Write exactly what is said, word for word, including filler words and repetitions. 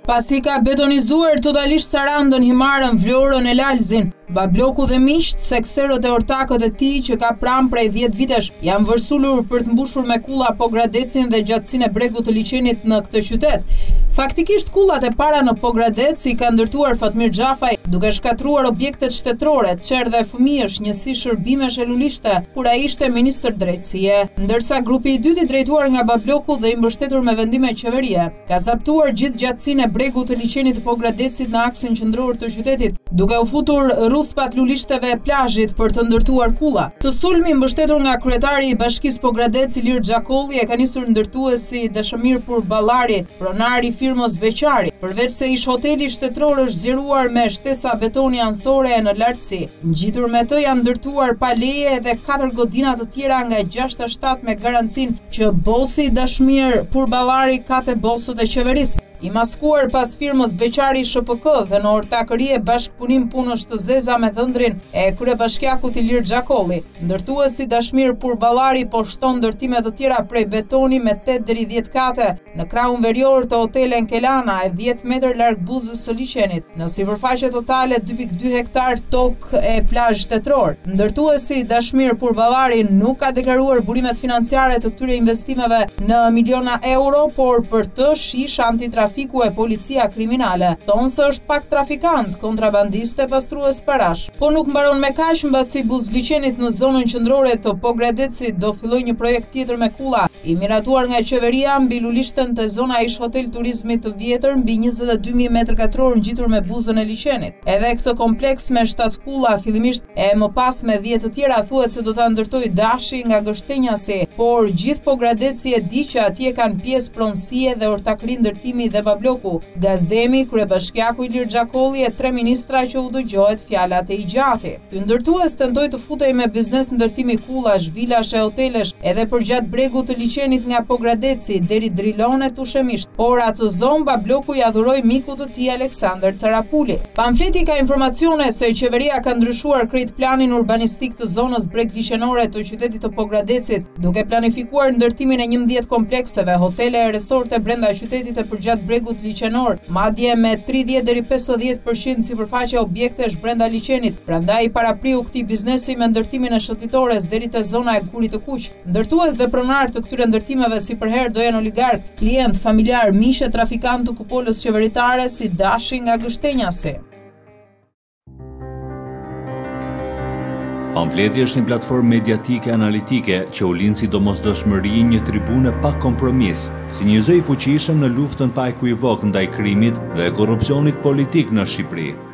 Pasi ka betonizuar totalisht Sarandën, Himarën, Vlorën e Lalzin, Babloku dhe miqt, sekserët e ortakët e tij që ka pranë prej dhjetë vitesh janë vërsulur për të mbushur me kulla Pogradecin dhe gjatësinë e bregut të liçenit në këtë qytet. Faktikisht kullat e para në Pogradec i ka ndërtuar Fatmir Xhafaj, duke shkatruar objektet shtetërore, qerë dhe fëmijësh, njësi shërbime shelulishte, kur ai ishte ministër drejtësie, ndërsa grupi i dytë i drejtuar nga Babloku dhe i mbështetur me vendime qeverie, ka zaptuar gjithë gjatësinë e bregut të liçenit të Pogradecit në aksin qendror të qytetit, duke u futur ruspat lulishteve e plazhit për të ndërtuar kulla. Të sulmi mbështetur nga kryetari i Bashkisë Pogradec Ilir Xhakolli e ka nisur ndërtuesi Dashëmir Purballari, pronari i firmës Beqari, përveç se ish hoteli shtetëror është zgjeruar me shtesa betoni anësore në lartësi. Ngjitur me të janë ndërtuar pa leje dhe katër godina të tjera nga gjashtë a shtatë me garancinë që bosi Dashëmir Purballari ka te bosët e qeverisë. I maskuar pas firmës Beqari Sh P K dhe në ortakëri e bashkëpunim punës të zeza me dhëndrin e kryebashkiakut Ilir Xhakolli, ndërtuesi Dashëmir Purballari po shton ndërtime të tjera prej betoni me tetë deri dhjetë kate në krahun verior të Hotel Enkelana e dhjetë metër larg buzës së liçenit, në sipërfaqe totale dy pikë dy hektar tokë e plazh shtetëror. Ndërtuesi Dashëmir Purballari nuk ka deklaruar burimet financiare të këtyre investimeve në miliona euro, por për të shish antitrafiku Trafiku e policia kriminale, thonë se është pak trafikant, kontrabandiste, pastrues parash. Po nuk mbaron me kaq, mbasi buz liçenit në zonën qendrore të Pogradecit do filloj një projekt tjetër me kulla, i miratuar nga qeveria mbi lulishten të zona ish hotel turizmit të vjetër mbi njëzet e dy mijë metër katror ngjitur me buzën e liçenit. Edhe këtë kompleks me shtatë kulla, fillimisht e më pas me dhjetë të tjera, thuhet se do ta ndërtoj Dashi nga Gështenjasi, por gjithë Pogradeci e di që atje kanë pjesë pronësie dhe ortakëri ndërtimi dhe Babloku, Gazdemi, kryebashkiaku Ilir Xhakolli e tre ministra që u dëgjohet fjalat e i gjati. Ky ndërtues tentoi të futej me biznes ndërtimi kullash, vilash e hotelesh edhe përgjat bregut të liçenit nga Pogradeci deri Drilone Tushemisht, por atë zonë Babloku ja dhuroi mikut të tij Aleksandër Carapuli. Pamfleti ka informacione se qeveria ka ndryshuar krejt planin urbanistik të zonës breg liçenore të qytetit të Pogradecit, duke planifikuar ndërtimin e njëmbëdhjetë komplekseve, hotele e resorte brenda qytetit e përgjat bregut liçenor, madje me tridhjetë deri pesëdhjetë përqind sipërfaqe objektesh brenda liçenit. Prandaj parapriu këtij biznesi me ndërtimin e shëtitores deri te zona e Kurit të Kuq. Ndërtues dhe pronar të këtyre ndërtimeve si përherë do jenë oligark, klient, familjar, mishe, trafikant të kupolës qeveritare si Dashi nga Gështenjasi. Pamfleti është një platformë mediatike analitike që u lind si domosdoshmëri një tribune pa kompromis, si një zë i fuqishëm në luftën pa ekuivok ndaj krimit dhe korrupsionit politik në Shqipëri.